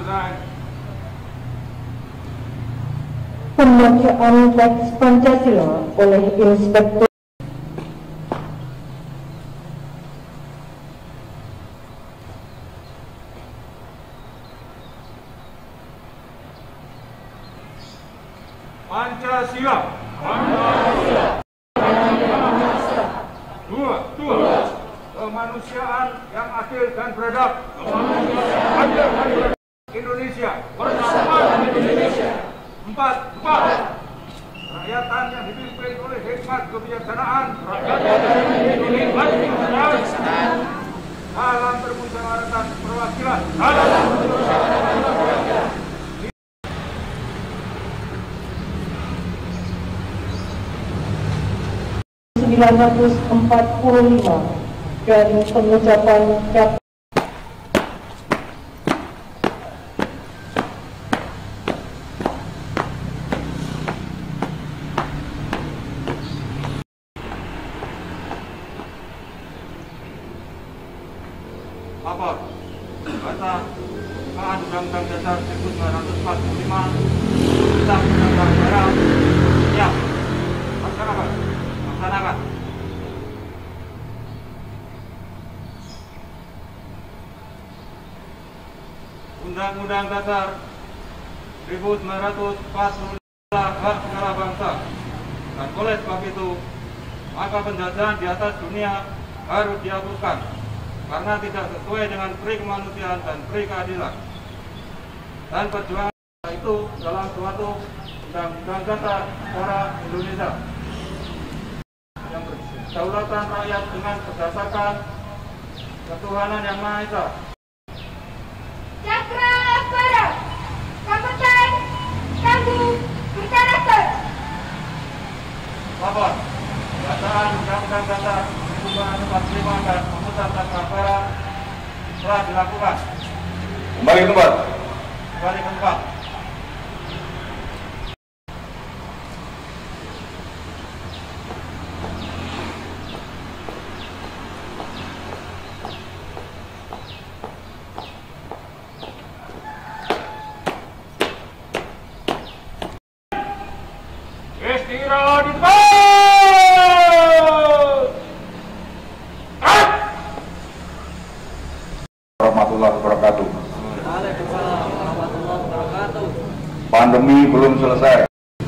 Pembacaan teks Pancasila oleh Inspektur Pancasila. Dua. Kemanusiaan yang adil dan beradab. Indonesia. Bersama Indonesia. 4. Rakyatan yang dipimpin oleh hikmat kebijaksanaan. Dalam permusyawaratan perwakilan. 1945 dan pengucapan kata lapor kata Undang-Undang Dasar 1945 tentang Undang-Undang Negara. Ya, laksanakan. Undang-Undang Dasar 1945 hak segala bangsa, dan oleh sebab itu maka penjajahan di atas dunia harus dihapuskan karena tidak sesuai dengan pri kemanusiaan dan pri keadilan. Dan perjuangan itu dalam suatu undang-undang dasar negara Indonesia yang berkedaulatan rakyat dengan berdasarkan ketuhanan yang Maha Esa. Cakra Barat, Kabupaten Tangguh, Berkarater. Lapor, bacaan Undang-Undang Dasar 1945 dan pemutusan Cakra Barat telah dilakukan. Kembali ke tempat. Istirahat di tempat. Warahmatullahi wabarakatuh. Pandemi belum selesai.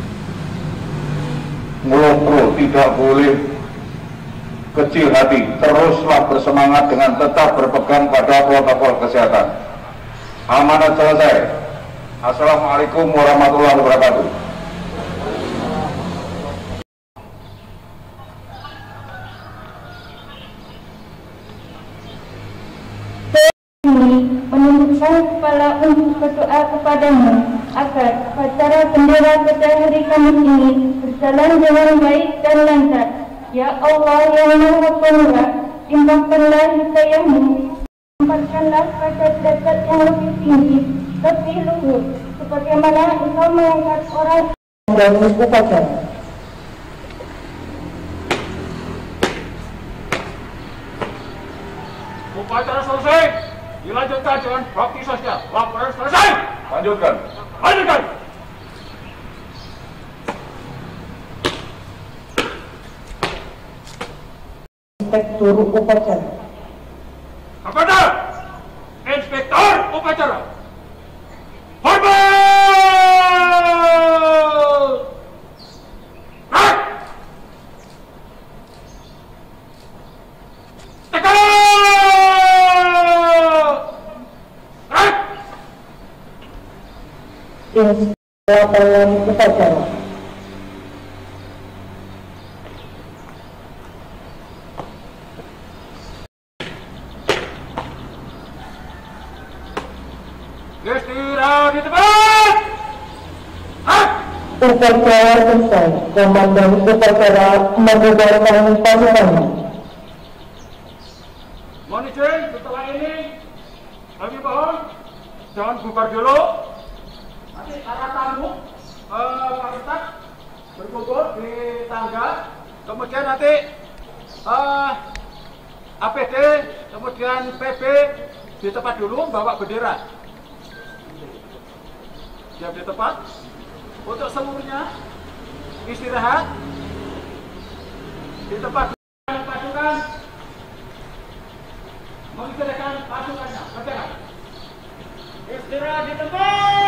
Mulut tidak boleh kecil hati. Teruslah bersemangat dengan tetap berpegang pada protokol kesehatan. Amanat selesai. Assalamualaikum warahmatullahi wabarakatuh. menundukkan kepala untuk berdoa kepadamu agar upacara bendera pada hari Kamis ini berjalan dengan baik dan lancar. Ya Allah yang Maha Pemurah, limpahkanlah hidayahmu, tempatkanlah pada derajat yang lebih tinggi, lebih luhur, sebagaimana Engkau mengangkat orang dan upacara. Upacara selesai. Dilanjutkan dengan bakti sosial. Laporan selesai. Lanjutkan. Inspektur upacara. Kepada Inspektur Upacara. Hormat! Laporan upacara. Istirahat di tempat. Upacara selesai. Komandan upacara membubarkan pasukannya. Mohon izin setelah ini kami mohon jangan bubar dulu. Nanti para tamu Pak Ustaz berkumpul di tangga, kemudian nanti APD, kemudian PB di tempat dulu bawa bendera. Diam di tempat. Untuk seluruhnya istirahat di tempat pasukan. Mengistirahatkan pasukannya. Istirahat di tempat.